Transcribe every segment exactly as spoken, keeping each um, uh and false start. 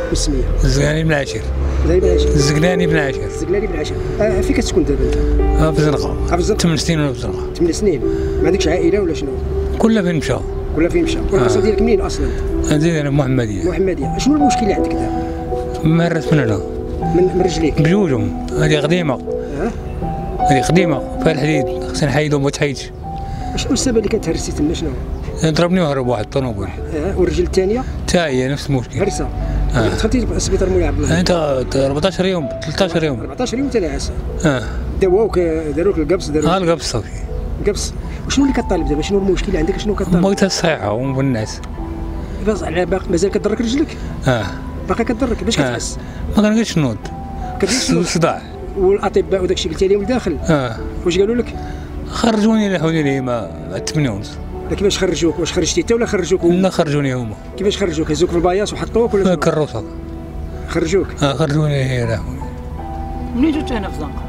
والسميه؟ الزقلاني بن عاشر. زي بن عاشر. الزقلاني بن عاشر. الزقلاني بن عاشر. آه فين كتسكن دابا انت؟ اه في الزنقه. في الزنقه. ثمان سنين وانا في الزنقه. ثمان سنين. ما عندكش عائله ولا شنو؟ كلها فين مشى. كلها فين مشى. والقصه ديالك منين اصلا؟ انا محمديه. محمديه. شنو المشكل اللي عندك دابا؟ مارس من هنا. من من رجليك؟ بجوجهم. هذه قديمه. اه هذه قديمه فيها الحديد خصنا نحيدو ما تحيدش. شنو السبب اللي كتهرسي تما شنو؟ ضربني وهرب واحد الطوموبيل. اه والرجل الثانيه؟ حتى هي نفس المشكل. هرسه. اه دخلتي لسبيطار مولاي عبد الله. انت أربعطاش يوم ثلاثطاش يوم. أربعطاش يوم حتى العسل. اه داووك داروك القبص داروك. ها القبص صافي. القبص. وشنو اللي كطالب دابا؟ شنو المشكل اللي عندك؟ شنو كطالب؟ بغيتها الصحه والناس. بس على باقي مازال كضرك رجلك؟ اه باقي كضرك باش كتحس؟ ما كنقدرش نوض. كتحس الصداع. والاطباء وداك الشيء قلتي لهم لداخل؟ اه واش قالوا لك؟ خرجوني لحوني لي ما ثمانية ونص. كيفاش خرجوك؟ واش خرجتي انت ولا خرجوك؟ لا خرجوني هما. كيفاش خرجوك؟ هزوك في الباياس وحطوك ولا شنو؟ كروسه. خرجوك؟ اه خرجوني هي لحوني. منين جيت هنا في الزنقه؟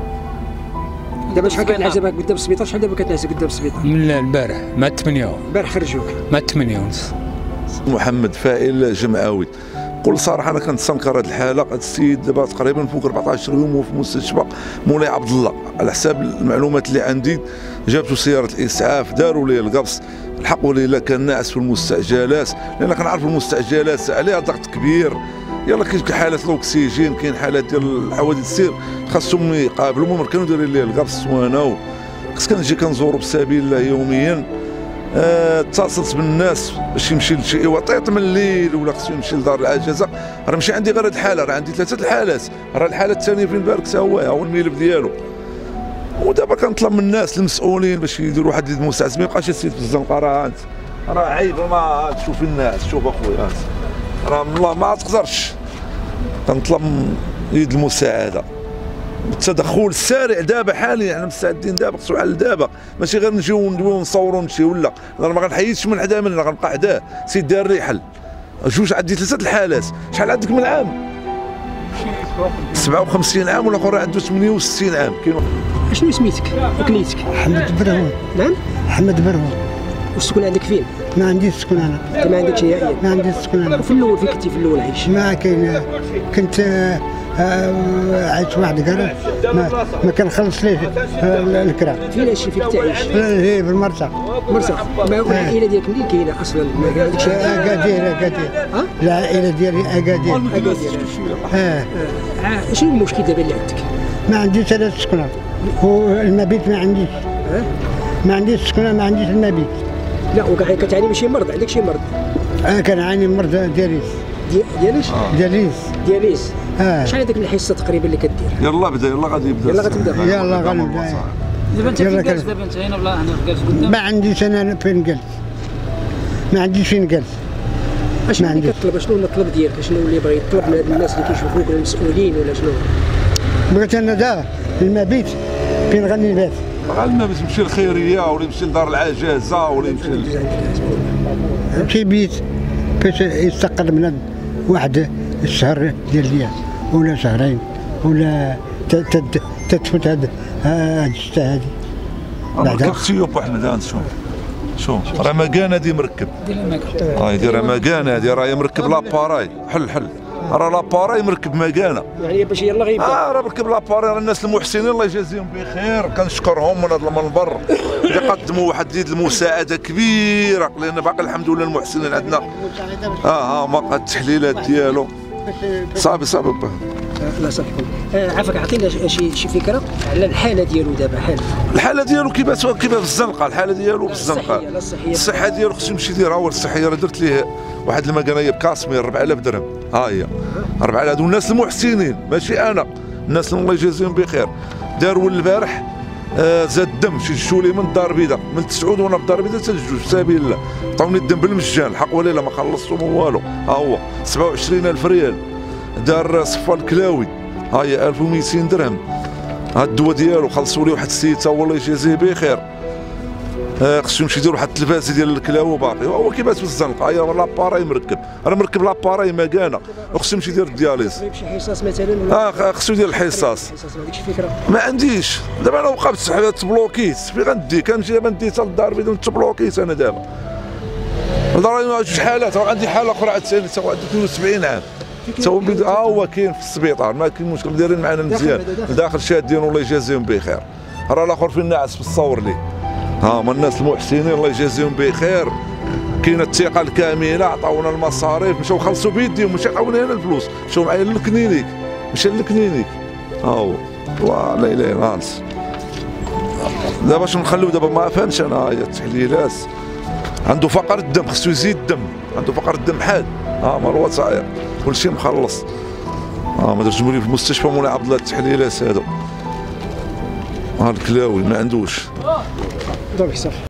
دابا شحال كتنعزبك قدام السبيطار؟ شحال دابا كتنعزب قدام السبيطار؟ من البارح مع ثمانية. البارح خرجوك؟ مع ثمانية ونص. محمد فائل جمعاوي. بكل صراحه انا كنتسنكر هذه الحاله. هذا السيد دابا تقريبا فوق أربعطاش يوم وفي مستشفى مولاي عبد الله. على حساب المعلومات اللي عندي جابته سياره الاسعاف داروا ليه القبص لحقوا ليه الا كان ناعس في المستعجلات لان كنعرفوا المستعجلات عليها ضغط كبير. يلا كاين حالات الاكسجين كاين حالات ديال الحوادث السير خاصهم يقابلوا. المهم كانوا دايرين ليه القبص وانا كنت كنجي كنزورو بسبيل الله يوميا. أه اتصلت بالناس باش يمشي لشي وطيط من الليل ولا خصو يمشي لدار العجزه. راه ماشي عندي غير هاد الحاله راه عندي ثلاثه الحالات. راه الحاله الثانيه فين بارك حتى هو هو الملف ديالو. ودابا كنطلب من الناس المسؤولين باش يديروا واحد المساعد. ما يبقاش السيد في الزنقه راه انت راه عيب ما تشوف الناس. شوف اخويا انت راه والله ما تقدرش. كنطلب يد المساعده التدخل السارع دابا حاليا. احنا مستعدين دابا خصو حل دابا ماشي غير نجيو ندويو نصوروا نمشيو لا. انا ما غنحيدش من حدا مننا غنبقى حداه. سيد دار لي حل. جوج عندي ثلاثه الحالات. شحال عندك من عام؟ سبعة وخمسين عام والاخر عنده ثمانية وستين عام. كاين شنو سميتك وكنيتك؟ حمد برهون. نعم حمد برهون. والسكن عندك فين؟ ما عنديش سكن انا. انت ما عندكش نهائيا؟ ما عنديش سكن انا. وفي الاول فين كنتي في الاول عايش؟ ما كاين. كنت آه عايش واحد قال ما, ما كنخلص ليه آه الكرا. فين هادشي فين كنتي عايش؟ هي في المرسى. مرسى. ما هو العائله ديالك منين كاينه اصلا؟ ما عندكش اكادير اكادير. العائله ديالي اكادير. اكادير. اه شنو المشكل دابا اللي عندك؟ ما عنديش ثلاث سكنات والمبيت ما عنديش. ما عنديش سكنه ما عنديش المبيت. لا وكاع كتعاني من شي مرض؟ عندك شي مرض؟ انا كنعاني من مرض دياليز. دياليش؟ دياليز. دياليز. اه شحال هذيك الحصه تقريبا اللي كدير؟ يلا بدا يلا غادي يبدا. يلا غتبدا. يلا غنبدا. دابا انت فين جالس دابا انت هنا ولا هنا جالس قدام؟ ما عنديش انا فين جالس. ما عنديش فين جالس. اشنو اللي كطلب؟ شنو المطلب ديالك؟ شنو اللي بغا يطلب من هاد الناس اللي كيشوفوك ولا المسؤولين ولا شنو؟ بغيت انا دا المبيت فين غنبات. غالبا باش يمشي للخيريه ولا يمشي لدار العجازه ولا يمشي شي بيت باش يستقر من واحد الشهر ديال الياس ولا شهرين ولا تتفوت هاد هاد الشتا هادي. بعدا سيوب احمد انت شوف شوف راه مكان هادي مركب. ها يدير مكان هادي راه مركب لاباراي. حل حل راه لاباراي مركب مكانه. يعني باش يلا غيبدا. اه راه مركب لاباراي. راه الناس المحسنين الله يجازيهم بخير كنشكرهم من هذا المنبر اللي قدموا واحد يد المساعده كبيره لان باقي الحمد لله المحسنين عندنا. اه ها ما التحليلات ديالو صافي صافي. الله يصلحكم. عافاك عطينا شي شي فكره على الحاله ديالو دابا. حال الحاله ديالو كيفاش كيفاش في الزنقه. الحاله ديالو في الزنقه. الصحه ديالو خصو يمشي يديرها. هو الصحيه راه درت ليه واحد المكانيه بكاسمير أربعة آلاف درهم. ها هي أربعة آلاف. هادو الناس المحسنين ماشي انا. الناس الله يجازيهم بخير. داروا البارح آه زاد الدم شي جوج من الدار البيضاء من تسعود وانا في الدار البيضاء حتى لجوج في سبيل الله. عطاوني الدم بالمجان الحق ولا لا ما خلصتهم والو. ها هو سبعة وعشرين ألف ريال. دار صفا الكلاوي ها هي ألف ومئتين درهم. هاد الدواء ديالو خلصوا لي واحد السيد تا هو الله يجازيه بخير. آه خصو يمشي يدير واحد التلفازه ديال الكلاوي باقي. هو كيفاش في الزنقه. هي لاباراي مركب. راه مركب لاباراي مكانه وخصو يمشي يدير الدياليز. شي حصص مثلا ولا؟ اه خصو يدير الحصص. ما عندكش فكره؟ ما عنديش. دابا انا وقفت تبلوكيت فين غندي. كنمشي دابا ندي حتى للدار البيضاء تبلوكيت انا دابا. راه جوج حالات. راه عندي حاله اخرى عاد ثاني عندها اثنين وسبعين عام. تا هو بيد- ها هو كاين في السبيطار، ما كاين مشكل، دايرين معنا مزيان داخل شادين، والله يجازيهم بخير. راه الاخر في الناعس في الصور ليه، ها هما الناس المحسنين الله يجازيهم بخير، كاينه الثقه الكامله، عطاونا المصاريف، مشاو خلصوا بيديهم، ماشي عطاونا هنا الفلوس، مشاو معايا للكلينيك، مشى للكلينيك، ها هو والله لا اله الا الله. دابا باش نخليو دابا ما فهمش انا، هي التحليلات عنده فقر الدم، خصو يزيد الدم، عنده فقر الدم حاد، ها ما الوصايا كلشي مخلص، ها ما ترجموا لي في المستشفى مولاي عبد الله التحليلات هادو، ها الكلاوي ما عندوش. دونك صافي.